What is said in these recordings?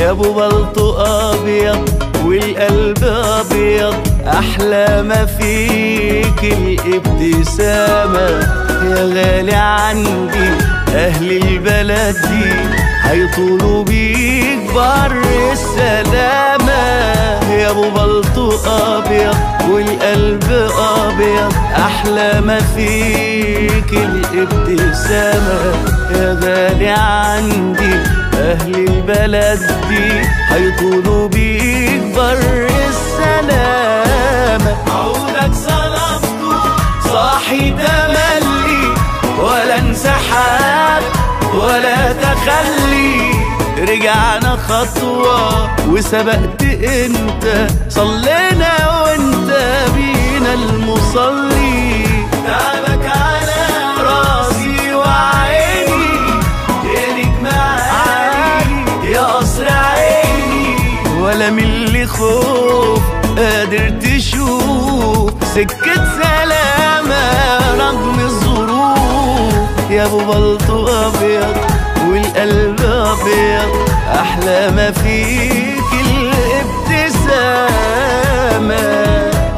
يا ابو بلطو ابيض والقلب ابيض، احلى ما فيك الابتسامة. يا غالي عندي اهل البلد دي هيطولوا بيك بر السلامة. يا ابو بلطو ابيض والقلب ابيض، احلى ما فيك الابتسامة. يا غالي عندي اهل البلد دي هيطولوا بيك بر السلامة. عودك صلبته صاحي تملي، ولا انسحاب ولا تخلي، رجعنا خطوة وسبقت انت، صلينا وانت بينا المصلي. تعبك على راسي وعيني، ايدك معاي يا قصر عيني، ولا من اللي خوف قادر تشوف سكة سلامة رغم الظروف. يا ابو بلطو ابيض والقلب ابيض، احلى ما فيك الابتسامة.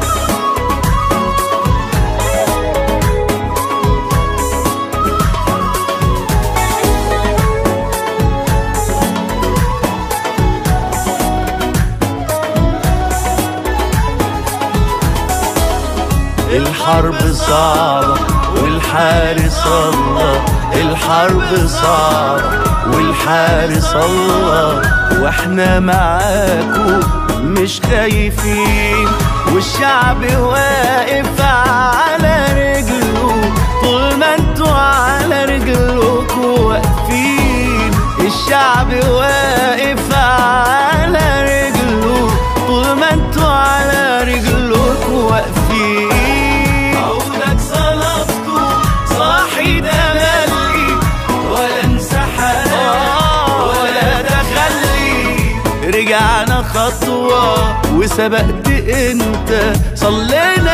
الحرب صعبة والحارس الله، الحرب صعبة والحارس الله، واحنا معاكم مش خايفين، والشعب واقف على رجله طول ما انتوا على رجلكم واقفين. الشعب واقف على رجله طول ما انتوا على رجلكم واقفين. عودك صلبته صاحي تملي، ولا انسحاب ولا تخلي، رجعنا خطوة وسبقت انت، صلينا